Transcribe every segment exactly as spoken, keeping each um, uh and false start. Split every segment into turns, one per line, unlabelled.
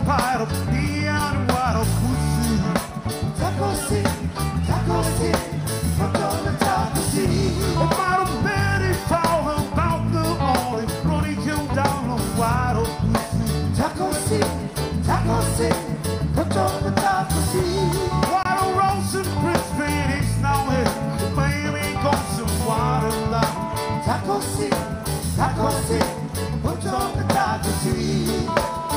paddle, me and waddle, Busu. Tacosi, tacosi, put on the tacosi. About a minute, fall about the morning, running him down on waddle, Busu. Tacosi, tacosi, put on the tacosi. Waddle rolls and Brisbane, it's now here, baby, got some water now. Tacosi, tacosi, put on the tacosi.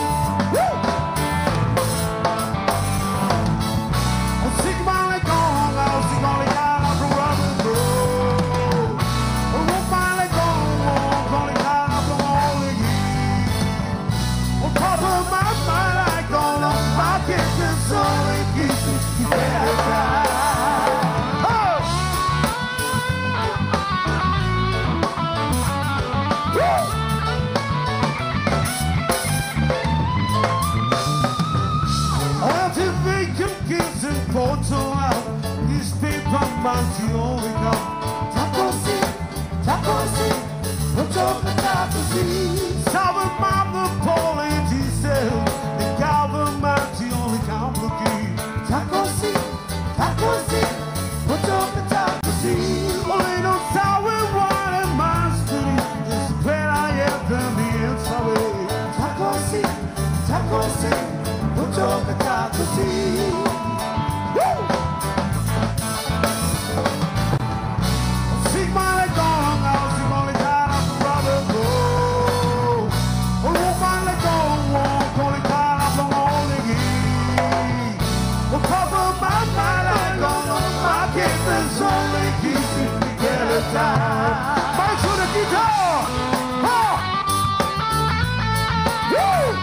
Tacosi, tacosi, put on the tacosi. Sovereign mom, the Polish, he said, the government, the only complicated. Tacosi, tacosi, put on the tacosi. Oh, ain't no sour wine in my city. It's where I am, then the inside. Tacosi, tacosi, put on the tacosi. Fight to the guitar! Ha! Woo!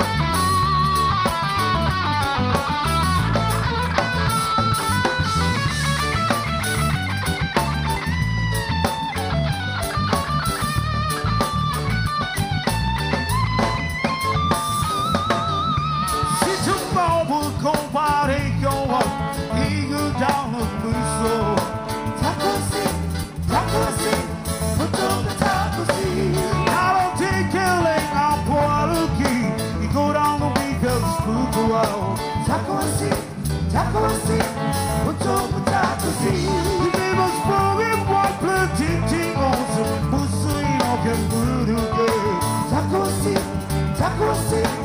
Sit your mobile, go party, go up, eagle down the Busu. Tacosi, tacosi, put on the tacosi. I don't take killing, I'm Portuguese. You go down the week, the spook around. Tacosi, tacosi, put on the tacosi. You made us broken, one plenty, ting on some Busu, you know, can do it. Tacosi, tacosi.